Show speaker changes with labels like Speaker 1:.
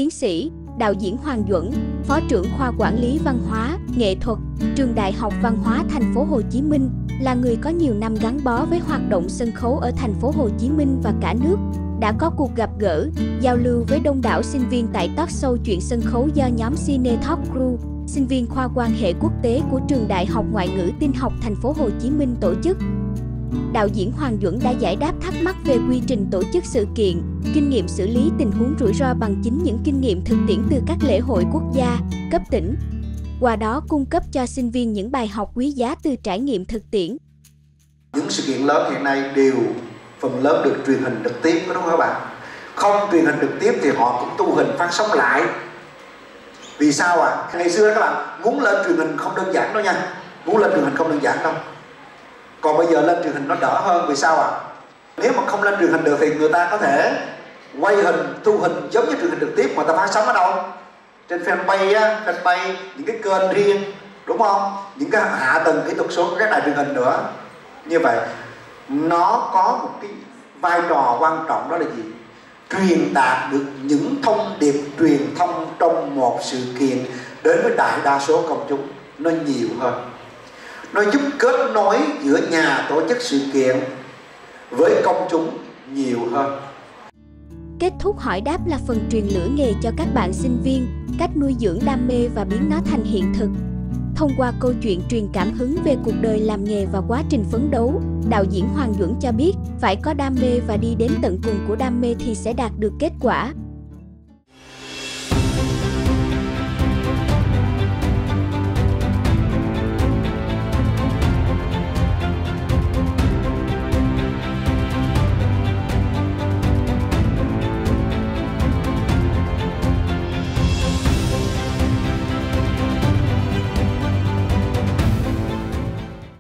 Speaker 1: Tiến sĩ, đạo diễn Hoàng Duẩn, Phó trưởng khoa Quản lý Văn hóa, Nghệ thuật, Trường Đại học Văn hóa Thành phố Hồ Chí Minh, là người có nhiều năm gắn bó với hoạt động sân khấu ở Thành phố Hồ Chí Minh và cả nước, đã có cuộc gặp gỡ, giao lưu với đông đảo sinh viên tại talk show Chuyện sân khấu do nhóm Cine Talk Crew, sinh viên khoa quan hệ quốc tế của Trường Đại học Ngoại ngữ Tin học Thành phố Hồ Chí Minh tổ chức. Đạo diễn Hoàng Duẩn đã giải đáp thắc mắc về quy trình tổ chức sự kiện, kinh nghiệm xử lý tình huống rủi ro bằng chính những kinh nghiệm thực tiễn từ các lễ hội quốc gia, cấp tỉnh. Qua đó cung cấp cho sinh viên những bài học quý giá từ trải nghiệm thực tiễn.
Speaker 2: Những sự kiện lớn hiện nay đều phần lớn được truyền hình trực tiếp, đúng không các bạn? Không truyền hình trực tiếp thì họ cũng tu hình phát sóng lại. Vì sao ạ? Ngày xưa các bạn muốn lên truyền hình không đơn giản đâu nha. Muốn lên truyền hình không đơn giản đâu. Còn bây giờ lên truyền hình nó đỡ hơn. Vì sao ạ? Nếu mà không lên truyền hình được thì người ta có thể quay hình, thu hình giống như truyền hình trực tiếp mà ta phát sóng ở đâu? Trên fanpage, những cái kênh riêng, đúng không? Những cái hạ tầng kỹ thuật số của các đài truyền hình nữa. Như vậy nó có một cái vai trò quan trọng, đó là gì? Truyền đạt được những thông điệp truyền thông trong một sự kiện đến với đại đa số công chúng nó nhiều hơn. Nó giúp kết nối giữa nhà tổ chức sự kiện với công chúng nhiều hơn.
Speaker 1: Kết thúc hỏi đáp là phần truyền lửa nghề cho các bạn sinh viên, cách nuôi dưỡng đam mê và biến nó thành hiện thực. Thông qua câu chuyện truyền cảm hứng về cuộc đời làm nghề và quá trình phấn đấu, đạo diễn Hoàng Duẩn cho biết phải có đam mê và đi đến tận cùng của đam mê thì sẽ đạt được kết quả.